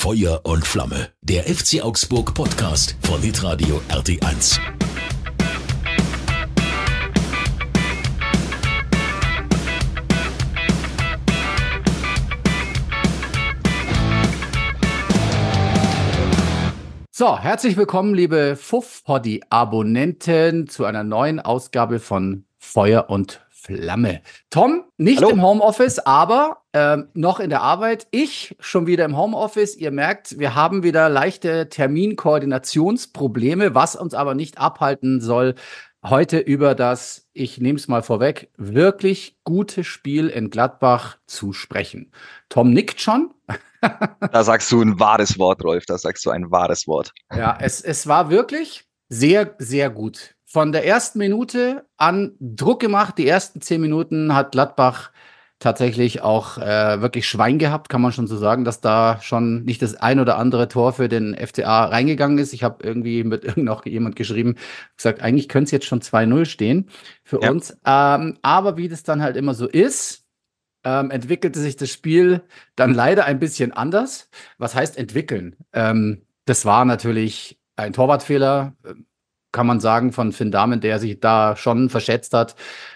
Feuer und Flamme, der FC Augsburg Podcast von Hitradio RT1. So, herzlich willkommen, liebe Fuff-Poddy-Abonnenten, zu einer neuen Ausgabe von Feuer und Flamme. Tom, nicht Hallo. im Homeoffice, aber noch in der Arbeit. Ich schon wieder im Homeoffice. Ihr merkt, wir haben wieder leichte Terminkoordinationsprobleme, was uns aber nicht abhalten soll, heute über das, ich nehme es mal vorweg, wirklich gute Spiel in Gladbach zu sprechen. Tom nickt schon. Da sagst du ein wahres Wort, Rolf. Da sagst du ein wahres Wort. Ja, es war wirklich sehr, sehr gut. Von der ersten Minute an Druck gemacht. Die ersten 10 Minuten hat Gladbach tatsächlich auch wirklich Schwein gehabt, kann man schon so sagen, dass da schon nicht das ein oder andere Tor für den FCA reingegangen ist. Ich habe irgendwie mit noch jemand geschrieben, gesagt, eigentlich könnte es jetzt schon 2-0 stehen für uns. Aber wie das dann halt immer so ist, entwickelte sich das Spiel dann leider ein bisschen anders. Was heißt entwickeln? Das war natürlich ein Torwartfehler, kann man sagen, von Finn Dahmen, der sich da schon verschätzt hat.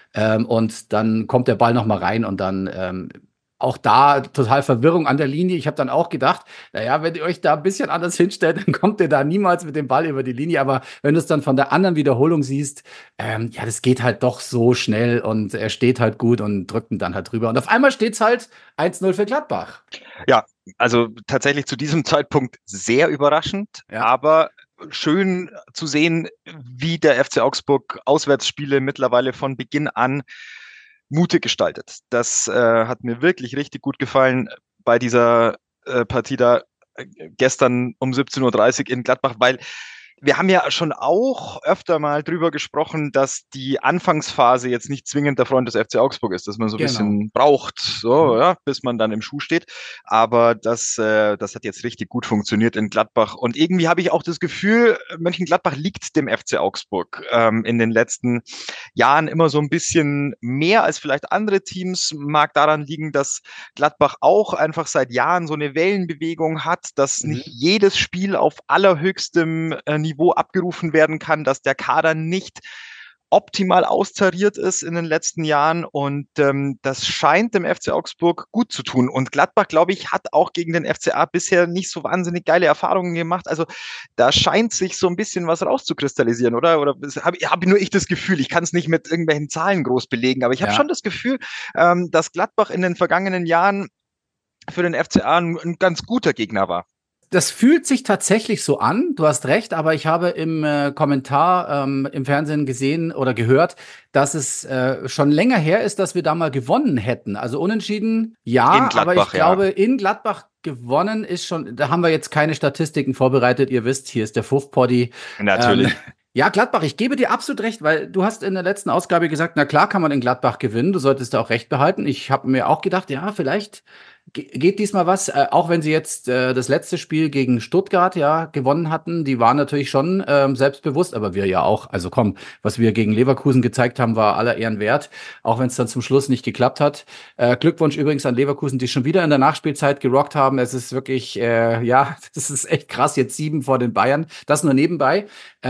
Und dann kommt der Ball noch mal rein und dann auch da total Verwirrung an der Linie. Ich habe dann auch gedacht, naja, wenn ihr euch da ein bisschen anders hinstellt, dann kommt ihr da niemals mit dem Ball über die Linie. Aber wenn du es dann von der anderen Wiederholung siehst, ja, das geht halt doch so schnell und er steht halt gut und drückt ihn dann halt drüber. Und auf einmal steht es halt 1-0 für Gladbach. Ja, also tatsächlich zu diesem Zeitpunkt sehr überraschend, aber schön zu sehen, wie der FC Augsburg Auswärtsspiele mittlerweile von Beginn an mutig gestaltet. Das hat mir wirklich richtig gut gefallen bei dieser Partie da gestern um 17:30 Uhr in Gladbach, weil wir haben ja schon auch öfter mal drüber gesprochen, dass die Anfangsphase jetzt nicht zwingend der Freund des FC Augsburg ist, dass man so ein bisschen braucht, so, ja, bis man dann im Schuh steht. Aber das hat jetzt richtig gut funktioniert in Gladbach. Und irgendwie habe ich auch das Gefühl, Mönchengladbach liegt dem FC Augsburg in den letzten Jahren immer so ein bisschen mehr als vielleicht andere Teams. Mag daran liegen, dass Gladbach auch einfach seit Jahren so eine Wellenbewegung hat, dass nicht jedes Spiel auf allerhöchstem Niveau abgerufen werden kann, dass der Kader nicht optimal austariert ist in den letzten Jahren und das scheint dem FC Augsburg gut zu tun. Und Gladbach, glaube ich, hat auch gegen den FCA bisher nicht so wahnsinnig geile Erfahrungen gemacht. Also da scheint sich so ein bisschen was rauszukristallisieren, oder? Oder habe nur ich das Gefühl, ich kann es nicht mit irgendwelchen Zahlen groß belegen, aber ich habe schon das Gefühl, dass Gladbach in den vergangenen Jahren für den FCA ein ganz guter Gegner war. Das fühlt sich tatsächlich so an, du hast recht, aber ich habe im Kommentar im Fernsehen gesehen oder gehört, dass es schon länger her ist, dass wir da mal gewonnen hätten. Also unentschieden, ja, aber ich glaube, in Gladbach gewonnen ist schon, da haben wir jetzt keine Statistiken vorbereitet, ihr wisst, hier ist der Fuff-Poddy. Natürlich. Ja, Gladbach, ich gebe dir absolut recht, weil du hast in der letzten Ausgabe gesagt, na klar kann man in Gladbach gewinnen, du solltest da auch recht behalten. Ich habe mir auch gedacht, ja, vielleicht geht diesmal was, auch wenn sie jetzt das letzte Spiel gegen Stuttgart ja gewonnen hatten. Die waren natürlich schon selbstbewusst, aber wir ja auch. Also komm, was wir gegen Leverkusen gezeigt haben, war aller Ehren wert, auch wenn es dann zum Schluss nicht geklappt hat. Glückwunsch übrigens an Leverkusen, die schon wieder in der Nachspielzeit gerockt haben. Es ist wirklich, ja, das ist echt krass, jetzt 7 vor den Bayern. Das nur nebenbei.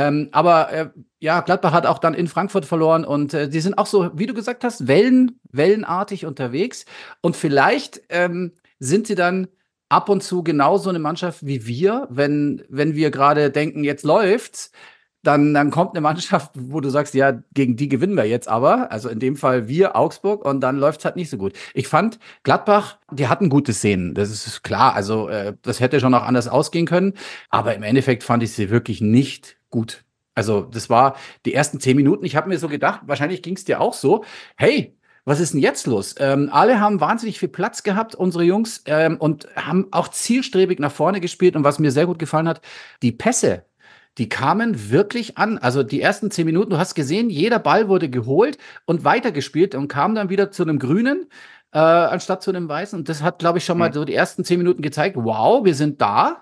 Aber ja, Gladbach hat auch dann in Frankfurt verloren und die sind auch so, wie du gesagt hast, wellenartig unterwegs. Und vielleicht sind sie dann ab und zu genauso eine Mannschaft wie wir, wenn wir gerade denken, jetzt läuft's, dann kommt eine Mannschaft, wo du sagst, ja, gegen die gewinnen wir jetzt aber. Also in dem Fall wir, Augsburg, und dann läuft's halt nicht so gut. Ich fand, Gladbach, die hatten gute Szenen, das ist klar. Also das hätte schon auch anders ausgehen können. Aber im Endeffekt fand ich sie wirklich nicht gut. Also das war die ersten 10 Minuten. Ich habe mir so gedacht, wahrscheinlich ging es dir auch so, hey, was ist denn jetzt los? Alle haben wahnsinnig viel Platz gehabt, unsere Jungs, und haben auch zielstrebig nach vorne gespielt. Und was mir sehr gut gefallen hat, die Pässe, die kamen wirklich an. Also die ersten 10 Minuten, du hast gesehen, jeder Ball wurde geholt und weitergespielt und kam dann wieder zu einem Grünen, anstatt zu einem Weißen. Und das hat, glaube ich, schon mal so die ersten 10 Minuten gezeigt, wow, wir sind da.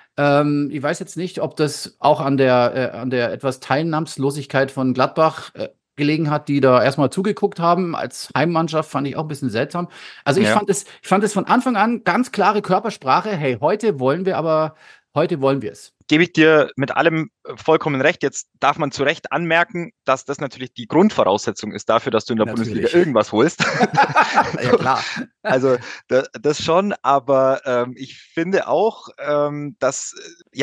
Ich weiß jetzt nicht, ob das auch an der etwas Teilnahmslosigkeit von Gladbach gelegen hat, die da erstmal zugeguckt haben. Als Heimmannschaft fand ich auch ein bisschen seltsam. Also ich fand es von Anfang an ganz klare Körpersprache. Hey, heute wollen wir es. Gebe ich dir mit allem vollkommen recht. Jetzt darf man zu Recht anmerken, dass das natürlich die Grundvoraussetzung ist dafür, dass du in der Bundesliga irgendwas holst. Ja, klar. Also das schon, aber ich finde auch, dass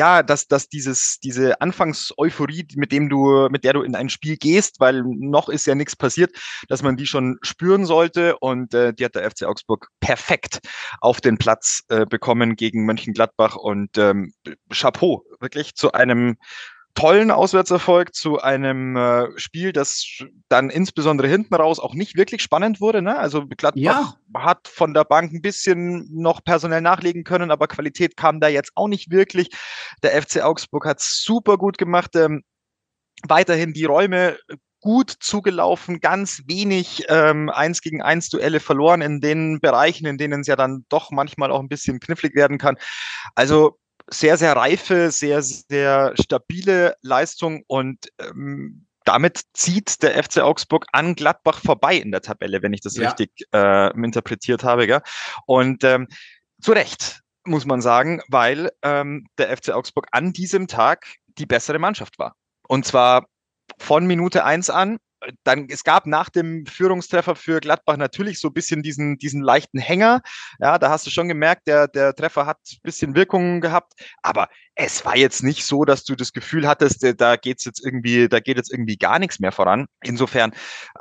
diese Anfangseuphorie, mit der du in ein Spiel gehst, weil noch ist ja nichts passiert, dass man die schon spüren sollte, und die hat der FC Augsburg perfekt auf den Platz bekommen gegen Mönchengladbach, und Chapeau, wirklich zu einem tollen Auswärtserfolg, zu einem Spiel, das dann insbesondere hinten raus auch nicht wirklich spannend wurde. Ne? Also Gladbach hat von der Bank ein bisschen noch personell nachlegen können, aber Qualität kam da jetzt auch nicht wirklich. Der FC Augsburg hat super gut gemacht. Weiterhin die Räume gut zugelaufen, ganz wenig 1-gegen-1 Duelle verloren in den Bereichen, in denen es ja dann doch manchmal auch ein bisschen knifflig werden kann. Also sehr, sehr reife, sehr, sehr stabile Leistung, und damit zieht der FC Augsburg an Gladbach vorbei in der Tabelle, wenn ich das richtig interpretiert habe. Gell? Und zu Recht, muss man sagen, weil der FC Augsburg an diesem Tag die bessere Mannschaft war. Und zwar von Minute 1 an. Es gab nach dem Führungstreffer für Gladbach natürlich so ein bisschen diesen leichten Hänger. Ja, da hast du schon gemerkt, der Treffer hat ein bisschen Wirkung gehabt. Aber es war jetzt nicht so, dass du das Gefühl hattest, da geht jetzt irgendwie gar nichts mehr voran. Insofern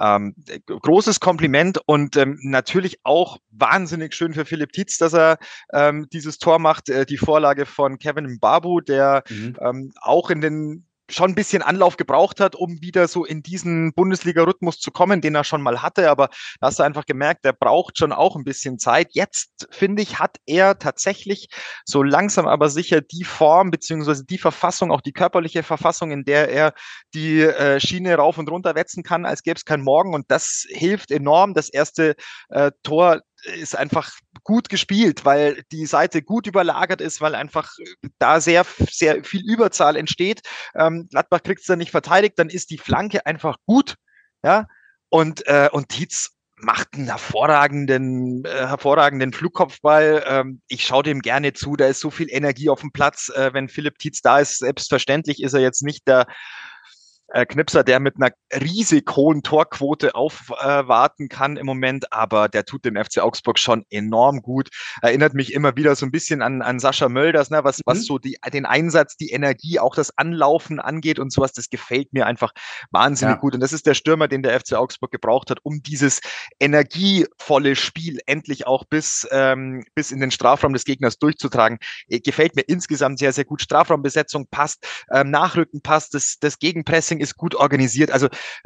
großes Kompliment, und natürlich auch wahnsinnig schön für Philipp Tietz, dass er dieses Tor macht. Die Vorlage von Kevin Mbabu, der auch in den schon ein bisschen Anlauf gebraucht hat, um wieder so in diesen Bundesliga-Rhythmus zu kommen, den er schon mal hatte, aber da hast du einfach gemerkt, der braucht schon auch ein bisschen Zeit. Jetzt, finde ich, hat er tatsächlich so langsam aber sicher die Form beziehungsweise die Verfassung, auch die körperliche Verfassung, in der er die Schiene rauf und runter wetzen kann, als gäbe es keinen Morgen, und das hilft enorm. Das erste Tor ist einfach gut gespielt, weil die Seite gut überlagert ist, weil einfach da sehr, sehr viel Überzahl entsteht. Gladbach kriegt es dann nicht verteidigt, dann ist die Flanke einfach gut, ja, und Tietz macht einen hervorragenden Flugkopfball. Ich schaue dem gerne zu, da ist so viel Energie auf dem Platz. Wenn Philipp Tietz da ist, selbstverständlich ist er jetzt nicht der Knipser, der mit einer riesig hohen Torquote aufwarten kann im Moment, aber der tut dem FC Augsburg schon enorm gut. Erinnert mich immer wieder so ein bisschen an Sascha Mölders, ne, was so den Einsatz, die Energie, auch das Anlaufen angeht und sowas. Das gefällt mir einfach wahnsinnig gut. Und das ist der Stürmer, den der FC Augsburg gebraucht hat, um dieses energievolle Spiel endlich auch bis in den Strafraum des Gegners durchzutragen. Gefällt mir insgesamt sehr, sehr gut. Strafraumbesetzung passt, Nachrücken passt, das Gegenpressing ist gut organisiert. Also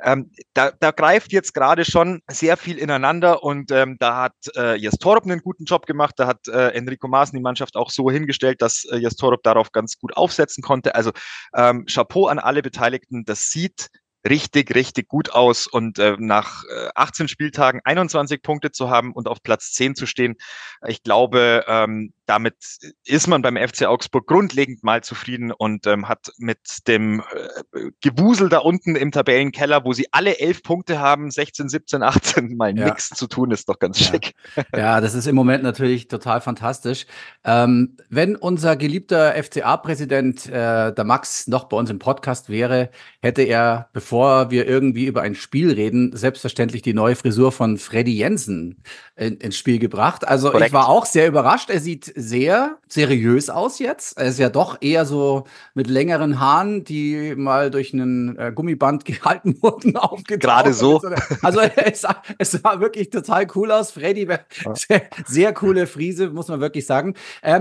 da greift jetzt gerade schon sehr viel ineinander, und da hat Jes Torup einen guten Job gemacht. Da hat Enrico Maaßen die Mannschaft auch so hingestellt, dass Jes Torup darauf ganz gut aufsetzen konnte. Also Chapeau an alle Beteiligten. Das sieht richtig, richtig gut aus, und nach 18 Spieltagen 21 Punkte zu haben und auf Platz 10 zu stehen, ich glaube, damit ist man beim FC Augsburg grundlegend mal zufrieden und hat mit dem Gewusel da unten im Tabellenkeller, wo sie alle 11 Punkte haben, 16, 17, 18, mal nichts zu tun, ist doch ganz schick. Ja, das ist im Moment natürlich total fantastisch. Wenn unser geliebter FCA-Präsident, der Max, noch bei uns im Podcast wäre, hätte er, bevor wir irgendwie über ein Spiel reden, selbstverständlich die neue Frisur von Freddy Jensen ins Spiel gebracht. Also Korrekt. Ich war auch sehr überrascht. Er sieht sehr seriös aus jetzt. Er ist ja doch eher so mit längeren Haaren, die mal durch einen Gummiband gehalten wurden, aufgetaucht. Gerade so. Also es sah wirklich total cool aus. Freddy, sehr coole Frise, muss man wirklich sagen.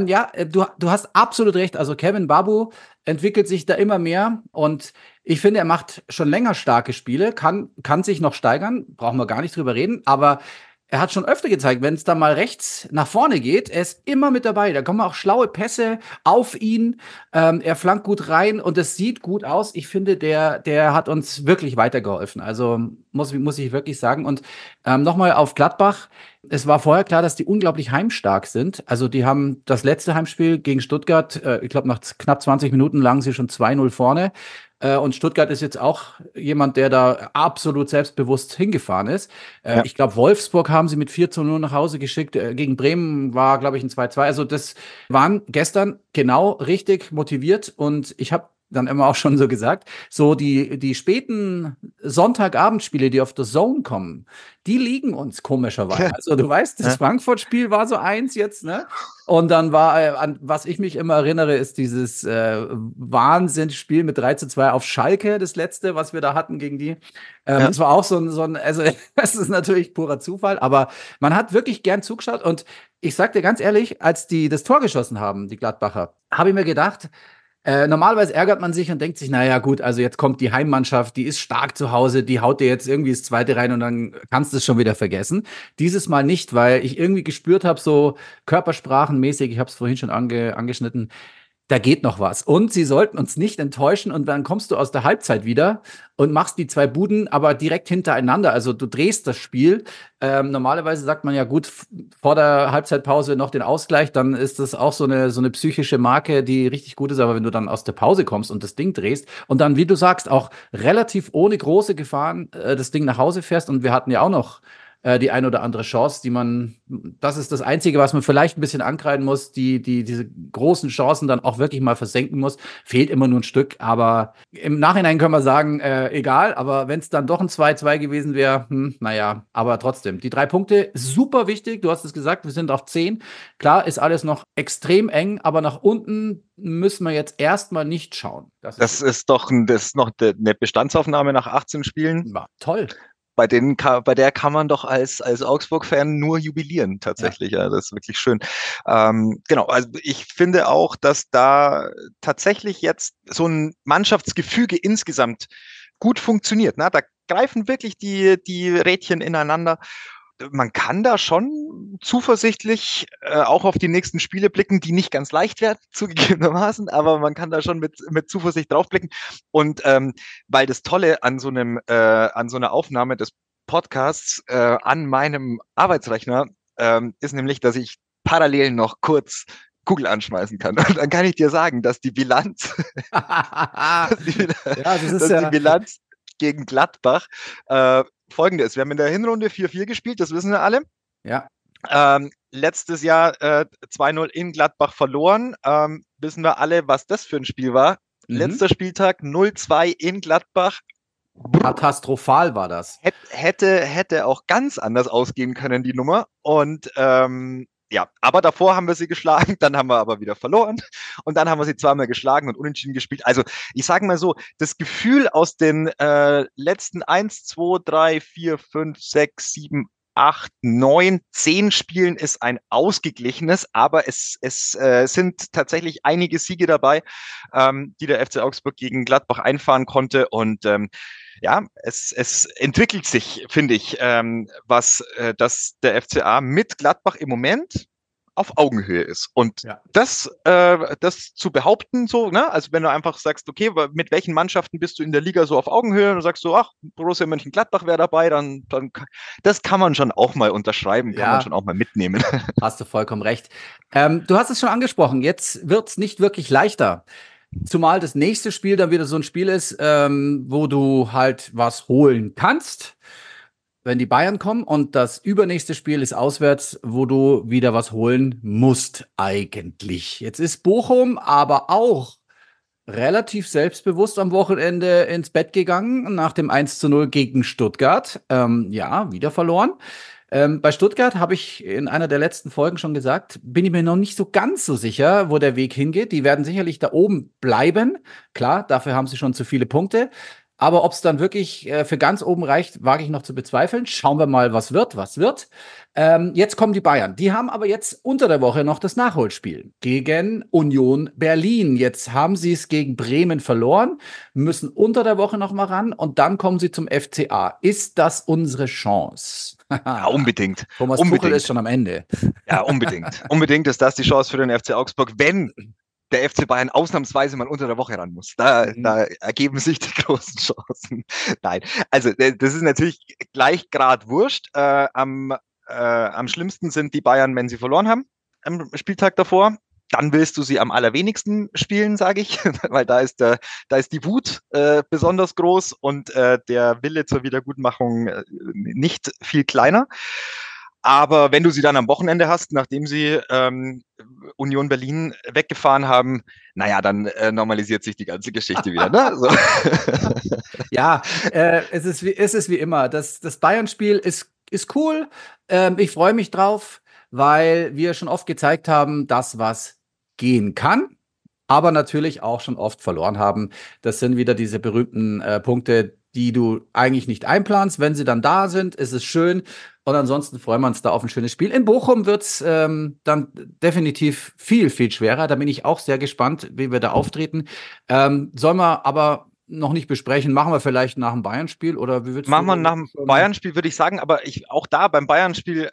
Du hast absolut recht. Also Kevin Mbabu entwickelt sich da immer mehr, und ich finde, er macht schon länger starke Spiele, kann sich noch steigern, brauchen wir gar nicht drüber reden, aber er hat schon öfter gezeigt, wenn es da mal rechts nach vorne geht, er ist immer mit dabei. Da kommen auch schlaue Pässe auf ihn. Er flankt gut rein und es sieht gut aus. Ich finde, der hat uns wirklich weitergeholfen. Also muss ich wirklich sagen. Und nochmal auf Gladbach. Es war vorher klar, dass die unglaublich heimstark sind. Also die haben das letzte Heimspiel gegen Stuttgart, ich glaube, nach knapp 20 Minuten lagen sie schon 2-0 vorne. Und Stuttgart ist jetzt auch jemand, der da absolut selbstbewusst hingefahren ist. Ich glaube, Wolfsburg haben sie mit 4:0 nach Hause geschickt. Gegen Bremen war, glaube ich, ein 2:2. Also das waren gestern genau richtig motiviert. Und ich habe dann immer auch schon so gesagt, so die späten Sonntagabendspiele, die auf der Zone kommen, die liegen uns komischerweise. Also du weißt, das Frankfurt-Spiel war so eins jetzt, ne? Und dann war, an was ich mich immer erinnere, ist dieses Wahnsinnsspiel mit 3:2 auf Schalke, das letzte, was wir da hatten gegen die. Das war auch so ein, also das ist natürlich purer Zufall, aber man hat wirklich gern zugeschaut. Und ich sag dir ganz ehrlich, als die das Tor geschossen haben, die Gladbacher, habe ich mir gedacht, normalerweise ärgert man sich und denkt sich, naja gut, also jetzt kommt die Heimmannschaft, die ist stark zu Hause, die haut dir jetzt irgendwie das zweite rein und dann kannst du es schon wieder vergessen. Dieses Mal nicht, weil ich irgendwie gespürt habe, so körpersprachenmäßig, ich habe es vorhin schon angeschnitten, da geht noch was. Und sie sollten uns nicht enttäuschen. Und dann kommst du aus der Halbzeit wieder und machst die 2 Buden, aber direkt hintereinander. Also du drehst das Spiel. Normalerweise sagt man ja gut, vor der Halbzeitpause noch den Ausgleich. Dann ist das auch so eine psychische Marke, die richtig gut ist. Aber wenn du dann aus der Pause kommst und das Ding drehst und dann, wie du sagst, auch relativ ohne große Gefahren das Ding nach Hause fährst. Und wir hatten ja auch noch die ein oder andere Chance, das ist das Einzige, was man vielleicht ein bisschen ankreiden muss, diese großen Chancen dann auch wirklich mal versenken muss. Fehlt immer nur ein Stück, aber im Nachhinein können wir sagen, egal, aber wenn es dann doch ein 2:2 gewesen wäre, naja, aber trotzdem, die 3 Punkte, super wichtig, du hast es gesagt, wir sind auf 10. Klar, ist alles noch extrem eng, aber nach unten müssen wir jetzt erstmal nicht schauen. Das ist noch eine Bestandsaufnahme nach 18 Spielen. Ja, toll. Bei der kann man doch als Augsburg-Fan nur jubilieren, tatsächlich. Ja, das ist wirklich schön. Genau, also ich finde auch, dass da tatsächlich jetzt so ein Mannschaftsgefüge insgesamt gut funktioniert. Ne? Da greifen wirklich die Rädchen ineinander. Man kann da schon zuversichtlich auch auf die nächsten Spiele blicken, die nicht ganz leicht werden, zugegebenermaßen, aber man kann da schon mit Zuversicht drauf blicken. Und weil das Tolle an so einer Aufnahme des Podcasts an meinem Arbeitsrechner ist nämlich, dass ich parallel noch kurz Google anschmeißen kann. Und dann kann ich dir sagen, dass die Bilanz, die Bilanz gegen Gladbach folgende ist. Wir haben in der Hinrunde 4:4 gespielt, das wissen wir alle. Ja. Letztes Jahr 2:0 in Gladbach verloren. Wissen wir alle, was das für ein Spiel war. Letzter Spieltag 0:2 in Gladbach. Katastrophal war das. Hätte auch ganz anders ausgehen können, die Nummer. Und ja, aber davor haben wir sie geschlagen, dann haben wir aber wieder verloren und dann haben wir sie zweimal geschlagen und unentschieden gespielt. Also ich sage mal so, das Gefühl aus den letzten 1, 2, 3, 4, 5, 6, 7, 8, 9, 10 Spielen ist ein ausgeglichenes, aber es sind tatsächlich einige Siege dabei, die der FC Augsburg gegen Gladbach einfahren konnte und ja, es entwickelt sich, finde ich, dass der FCA mit Gladbach im Moment auf Augenhöhe ist. Und das zu behaupten, so, ne, also wenn du einfach sagst, okay, mit welchen Mannschaften bist du in der Liga so auf Augenhöhe, und du sagst so, ach, Borussia Mönchengladbach wäre dabei, dann das kann man schon auch mal unterschreiben, kann man schon auch mal mitnehmen. Hast du vollkommen recht. Du hast es schon angesprochen, jetzt wird es nicht wirklich leichter. Zumal das nächste Spiel dann wieder so ein Spiel ist, wo du halt was holen kannst, wenn die Bayern kommen. Und das übernächste Spiel ist auswärts, wo du wieder was holen musst eigentlich. Jetzt ist Bochum aber auch relativ selbstbewusst am Wochenende ins Bett gegangen nach dem 1:0 gegen Stuttgart. Ja, wieder verloren. Bei Stuttgart habe ich in einer der letzten Folgen schon gesagt, bin ich mir noch nicht so ganz so sicher, wo der Weg hingeht. Die werden sicherlich da oben bleiben. Klar, dafür haben sie schon zu viele Punkte. Aber ob es dann wirklich für ganz oben reicht, wage ich noch zu bezweifeln. Schauen wir mal, was wird. Jetzt kommen die Bayern. Die haben aber jetzt unter der Woche noch das Nachholspiel gegen Union Berlin. Jetzt haben sie es gegen Bremen verloren, müssen unter der Woche noch mal ran und dann kommen sie zum FCA. Ist das unsere Chance? Ja, unbedingt. Thomas Tuchel ist schon am Ende. Ja, unbedingt. Unbedingt ist das die Chance für den FC Augsburg, wenn der FC Bayern ausnahmsweise mal unter der Woche ran muss. Da ergeben sich die großen Chancen. Nein, also das ist natürlich gleich grad wurscht. Am schlimmsten sind die Bayern, wenn sie verloren haben am Spieltag davor. dann willst du sie am allerwenigsten spielen, sage ich, weil da ist die Wut besonders groß und der Wille zur Wiedergutmachung nicht viel kleiner. Aber wenn du sie dann am Wochenende hast, nachdem sie Union Berlin weggefahren haben, naja, dann normalisiert sich die ganze Geschichte wieder. Ne? So. Ja, es ist wie immer. Das Bayern-Spiel ist cool. Ich freue mich drauf, weil wir schon oft gezeigt haben, dass was gehen kann, aber natürlich auch schon oft verloren haben. Das sind wieder diese berühmten Punkte, die du eigentlich nicht einplanst. Wenn sie dann da sind, ist es schön. Und ansonsten freuen wir uns da auf ein schönes Spiel. In Bochum wird es dann definitiv viel, viel schwerer. Da bin ich auch sehr gespannt, wie wir da auftreten. Sollen wir aber noch nicht besprechen. Machen wir vielleicht nach dem Bayern-Spiel oder wie würdest Machen wir nach dem Bayern-Spiel, würde ich sagen, aber auch da beim Bayern-Spiel,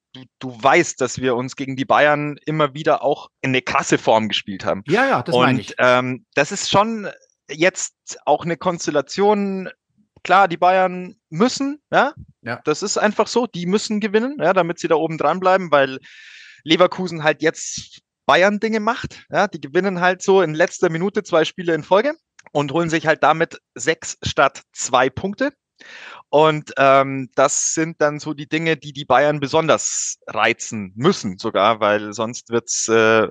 du weißt, dass wir uns gegen die Bayern immer wieder auch in eine krasse Form gespielt haben. Ja, das meine ich. Das ist schon jetzt auch eine Konstellation. Klar, die Bayern müssen, ja, das ist einfach so, die müssen gewinnen, ja, damit sie da oben dran bleiben, weil Leverkusen halt jetzt Bayern-Dinge macht, ja, die gewinnen halt so in letzter Minute 2 Spiele in Folge und holen sich halt damit 6 statt 2 Punkte. Und das sind dann so die Dinge, die Bayern besonders reizen müssen sogar, weil sonst wird's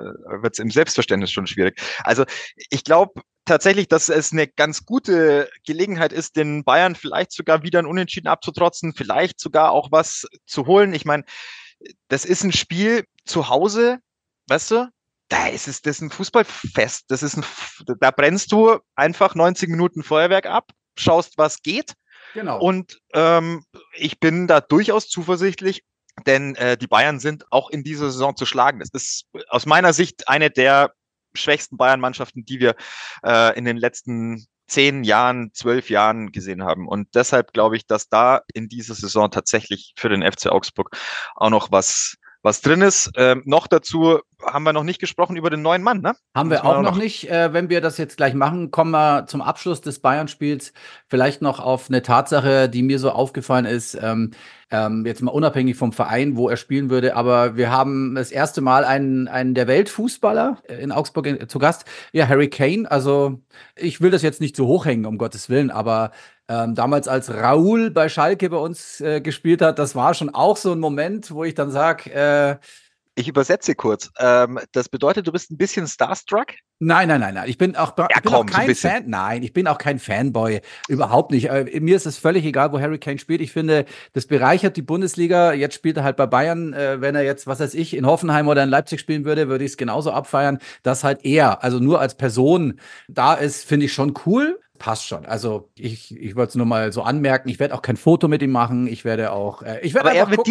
im Selbstverständnis schon schwierig. Also ich glaube tatsächlich, dass es eine ganz gute Gelegenheit ist, den Bayern vielleicht sogar wieder ein Unentschieden abzutrotzen, vielleicht sogar auch was zu holen. Ich meine, das ist ein Spiel zu Hause, weißt du? Das ist ein Fußballfest. Da brennst du einfach 90 Minuten Feuerwerk ab, schaust, was geht. Genau. Und ich bin da durchaus zuversichtlich, denn die Bayern sind auch in dieser Saison zu schlagen. Das ist aus meiner Sicht eine der schwächsten Bayern-Mannschaften, die wir in den letzten 10 Jahren, 12 Jahren gesehen haben. Und deshalb glaube ich, dass da in dieser Saison tatsächlich für den FC Augsburg auch noch was drin ist. Noch dazu haben wir noch nicht gesprochen über den neuen Mann, ne? Haben wir auch noch nicht. Wenn wir das jetzt gleich machen, kommen wir zum Abschluss des Bayern-Spiels vielleicht noch auf eine Tatsache, die mir so aufgefallen ist. Jetzt mal unabhängig vom Verein, wo er spielen würde, aber wir haben das erste Mal einen der Weltfußballer in Augsburg zu Gast. Ja, Harry Kane. Also ich will das jetzt nicht so hochhängen, um Gottes Willen, aber damals, als Raúl bei Schalke bei uns gespielt hat, das war schon auch so ein Moment, wo ich dann sage, ich übersetze kurz. Das bedeutet, du bist ein bisschen starstruck? Nein. Ich bin auch kein Fan. Nein, ich bin auch kein Fanboy. Überhaupt nicht. Mir ist es völlig egal, wo Harry Kane spielt. Ich finde, das bereichert die Bundesliga. Jetzt spielt er halt bei Bayern. Wenn er jetzt, was weiß ich, in Hoffenheim oder in Leipzig spielen würde, würde ich es genauso abfeiern. Dass halt er, also nur als Person da ist, finde ich schon cool. Passt schon. Also ich wollte es nur mal so anmerken. Ich werde auch kein Foto mit ihm machen. Ich werde auch. Aber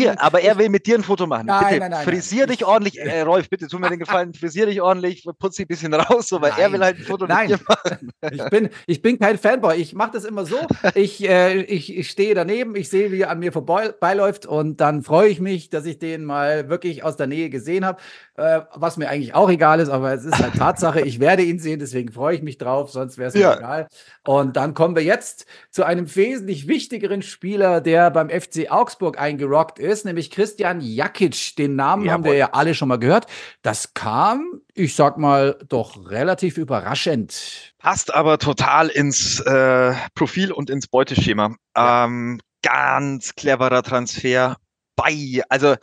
er will mit dir ein Foto machen. Nein, frisier dich ordentlich. Rolf, bitte tu mir den Gefallen. Frisier dich ordentlich. Putz dich ein bisschen raus, so, weil er will halt ein Foto mit dir machen. Ich bin kein Fanboy. Ich mache das immer so. Ich stehe daneben. Ich sehe, wie er an mir vorbeiläuft und dann freue ich mich, dass ich den mal wirklich aus der Nähe gesehen habe. Was mir eigentlich auch egal ist, aber es ist halt Tatsache. Ich werde ihn sehen, deswegen freue ich mich drauf. Sonst wäre es mir egal. Und dann kommen wir jetzt zu einem wesentlich wichtigeren Spieler, der beim FC Augsburg eingerockt ist, nämlich Christian Jakic. Den Namen haben wir ja alle schon mal gehört. Das kam, ich sag mal, doch relativ überraschend. Passt aber total ins Profil und ins Beuteschema. Ja. Ganz cleverer Transfer. Also,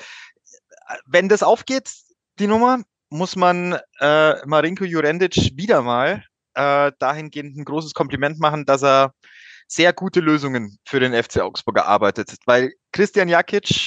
wenn das aufgeht, die Nummer, muss man Marinko Jurendic wieder mal dahingehend ein großes Kompliment machen, dass er sehr gute Lösungen für den FC Augsburg erarbeitet. Weil Christian Jakic,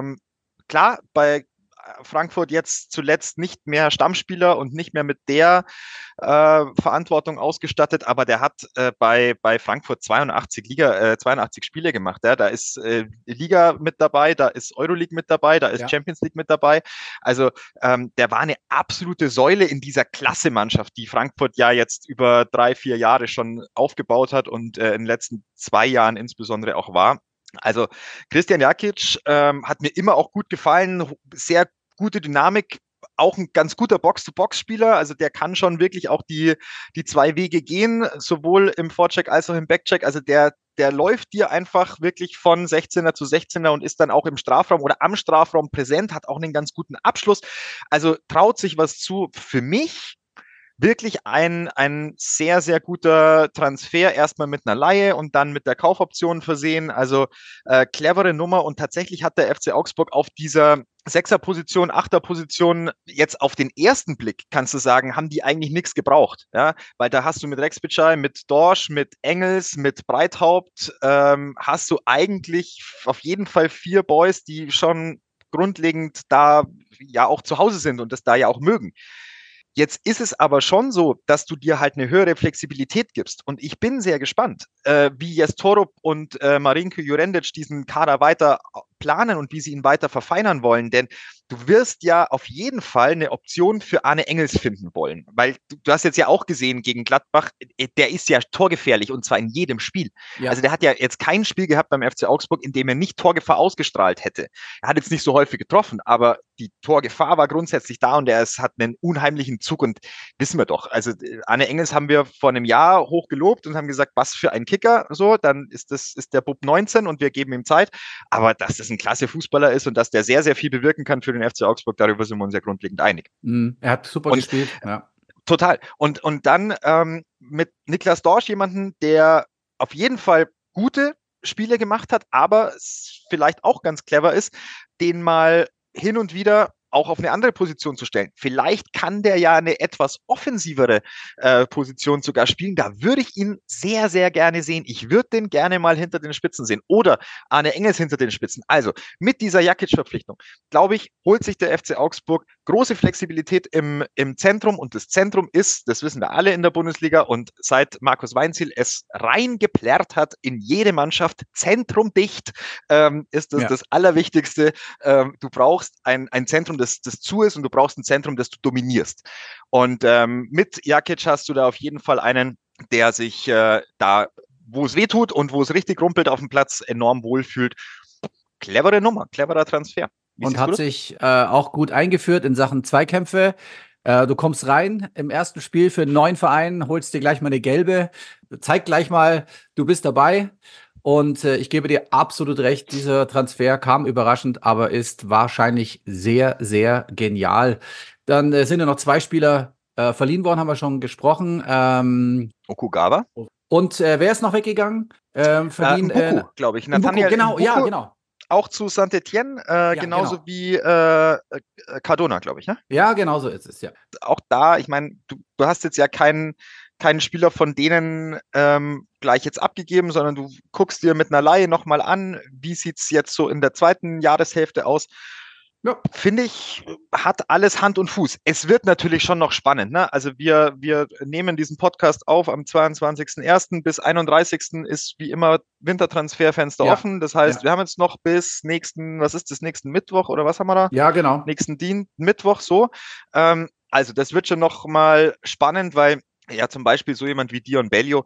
klar, bei Frankfurt jetzt zuletzt nicht mehr Stammspieler und nicht mehr mit der Verantwortung ausgestattet, aber der hat bei Frankfurt 82 Spiele gemacht. Ja? Da ist Liga mit dabei, da ist Euroleague mit dabei, da ist Champions League mit dabei. Also der war eine absolute Säule in dieser Klasse-Mannschaft, die Frankfurt ja jetzt über 3-4 Jahre schon aufgebaut hat und in den letzten 2 Jahren insbesondere auch war. Also Christian Jakic hat mir immer auch gut gefallen, sehr gute Dynamik, auch ein ganz guter Box-to-Box-Spieler, also der kann schon wirklich auch die zwei Wege gehen, sowohl im Vorcheck als auch im Backcheck, also der läuft dir einfach wirklich von 16er zu 16er und ist dann auch im Strafraum oder am Strafraum präsent, hat auch einen ganz guten Abschluss, also traut sich was zu. Für mich wirklich ein sehr, sehr guter Transfer, erstmal mit einer Leihe und dann mit der Kaufoption versehen. Also clevere Nummer und tatsächlich hat der FC Augsburg auf dieser Sechser-Position, Achter-Position jetzt auf den ersten Blick, kannst du sagen, haben die eigentlich nichts gebraucht. Ja? Weil da hast du mit Rex Bitschei, mit Dorsch, mit Engels, mit Breithaupt, hast du eigentlich auf jeden Fall 4 Boys, die schon grundlegend da ja auch zu Hause sind und das da ja auch mögen. Jetzt ist es aber schon so, dass du dir halt eine höhere Flexibilität gibst. Und ich bin sehr gespannt, wie jetzt Torup und Marinko Jurendic diesen Kader weiter planen und wie sie ihn weiter verfeinern wollen. Denn du wirst ja auf jeden Fall eine Option für Arne Engels finden wollen. Weil du hast jetzt ja auch gesehen gegen Gladbach, der ist ja torgefährlich und zwar in jedem Spiel. Ja. Also der hat ja jetzt kein Spiel gehabt beim FC Augsburg, in dem er nicht Torgefahr ausgestrahlt hätte. Er hat jetzt nicht so häufig getroffen, aber die Torgefahr war grundsätzlich da und er hat einen unheimlichen Zug und wissen wir doch. Also Arne Engels haben wir vor einem Jahr hoch gelobt und haben gesagt, was für ein Kicker, so, dann ist der Bub 19 und wir geben ihm Zeit. Aber dass das ein klasse Fußballer ist und dass der sehr, sehr viel bewirken kann für den FC Augsburg, darüber sind wir uns ja grundlegend einig. Er hat super gespielt, ja. Total. Und dann mit Niklas Dorsch jemanden, der auf jeden Fall gute Spiele gemacht hat, aber vielleicht auch ganz clever ist, den mal hin und wieder auch auf eine andere Position zu stellen. Vielleicht kann der ja eine etwas offensivere Position sogar spielen. Da würde ich ihn sehr, sehr gerne sehen. Ich würde den gerne mal hinter den Spitzen sehen oder Arne Engels hinter den Spitzen. Also mit dieser Jakic-Verpflichtung, glaube ich, holt sich der FC Augsburg große Flexibilität im Zentrum und das Zentrum ist, das wissen wir alle in der Bundesliga und seit Markus Weinziel es reingeplärrt hat in jede Mannschaft, zentrumdicht ist das das Allerwichtigste. Du brauchst ein Zentrum, das zu ist und du brauchst ein Zentrum, das du dominierst. Und mit Jakic hast du da auf jeden Fall einen, der sich da, wo es weh tut und wo es richtig rumpelt auf dem Platz, enorm wohlfühlt. Clevere Nummer, cleverer Transfer. Und hat sich auch gut eingeführt in Sachen Zweikämpfe. Du kommst rein im ersten Spiel für einen neuen Verein, holst dir gleich mal eine gelbe, zeig gleich mal, du bist dabei. Und ich gebe dir absolut recht, dieser Transfer kam überraschend, aber ist wahrscheinlich sehr, sehr genial. Dann sind ja noch 2 Spieler verliehen worden, haben wir schon gesprochen. Okugawa. Und wer ist noch weggegangen? Verliehen, glaube ich. Nathaniel genau, Mbuku, ja, genau. Auch zu Saint-Etienne, genauso wie Cardona, glaube ich, ne? Ja, genau so ist es, ja. Auch da, ich meine, du hast jetzt ja keinen Spieler von denen gleich jetzt abgegeben, sondern du guckst dir mit einer Leihe nochmal an, wie sieht es jetzt so in der zweiten Jahreshälfte aus. Ja. Finde ich, hat alles Hand und Fuß. Es wird natürlich schon noch spannend, ne? Also wir nehmen diesen Podcast auf am 22.01. bis 31. ist wie immer Wintertransferfenster offen. Das heißt, wir haben jetzt noch bis nächsten Mittwoch oder was haben wir da? Ja, genau. Nächsten Mittwoch so. Also das wird schon noch mal spannend, weil ja zum Beispiel so jemand wie Dion Bellio,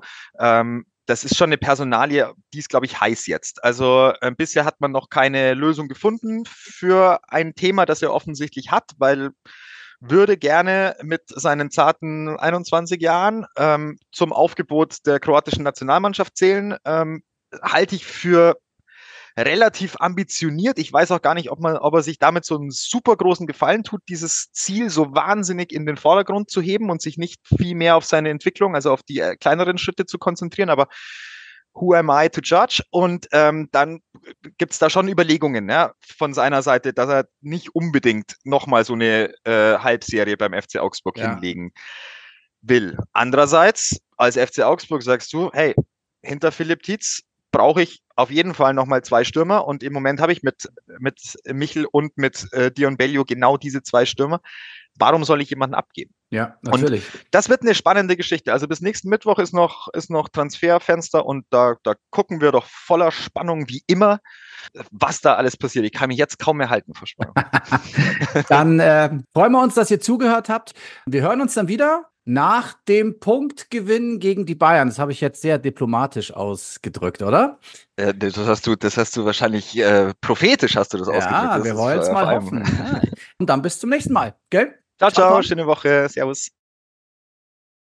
das ist schon eine Personalie, die ist, glaube ich, heiß jetzt. Also bisher hat man noch keine Lösung gefunden für ein Thema, das er offensichtlich hat, weil würde gerne mit seinen zarten 21 Jahren zum Aufgebot der kroatischen Nationalmannschaft zählen. Halte ich für relativ ambitioniert. Ich weiß auch gar nicht, ob er sich damit so einen super großen Gefallen tut, dieses Ziel so wahnsinnig in den Vordergrund zu heben und sich nicht viel mehr auf seine Entwicklung, also auf die kleineren Schritte zu konzentrieren. Aber who am I to judge? Und dann gibt es da schon Überlegungen, ja, von seiner Seite, dass er nicht unbedingt nochmal so eine Halbserie beim FC Augsburg hinlegen will. Andererseits, als FC Augsburg sagst du, hey, hinter Philipp Tietz brauche ich auf jeden Fall nochmal 2 Stürmer und im Moment habe ich mit Michel und mit Dion Bellio genau diese 2 Stürmer. Warum soll ich jemanden abgeben? Ja, natürlich. Und das wird eine spannende Geschichte. Also bis nächsten Mittwoch ist noch Transferfenster und da gucken wir doch voller Spannung wie immer, was da alles passiert. Ich kann mich jetzt kaum mehr halten vor Spannung. Dann freuen wir uns, dass ihr zugehört habt. Wir hören uns dann wieder nach dem Punktgewinn gegen die Bayern. Das habe ich jetzt sehr diplomatisch ausgedrückt, oder? Das hast du wahrscheinlich prophetisch hast du das ausgedrückt. Ja, wir wollen es mal hoffen. Ja. Und dann bis zum nächsten Mal, gell? Ciao, ciao, schöne Woche, servus.